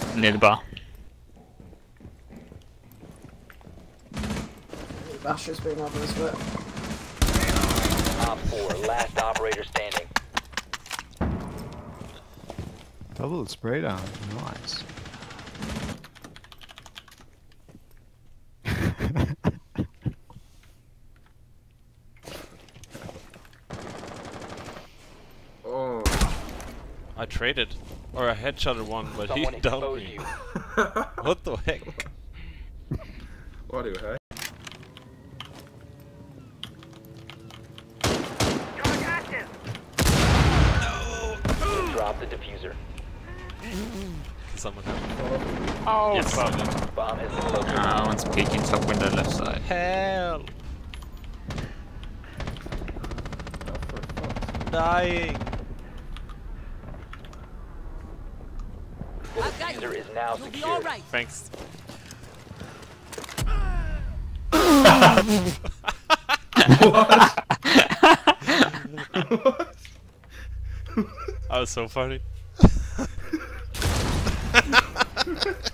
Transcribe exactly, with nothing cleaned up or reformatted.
Near the bar. Basher's being obvious, but... Op four, last operator standing. Double spray down. Nice. Oh. I traded. Or I headshotted one, but Someone he downed exposed me. you. What the heck? What do you have? Drop the diffuser. Someone have Oh, yes, fuck. Bomb has been located. Ah, one's peeking top window left side. Hell! Oh, for fuck's Dying! The diffuser is now You'll be secured. all right. Thanks. What? What? That was so funny.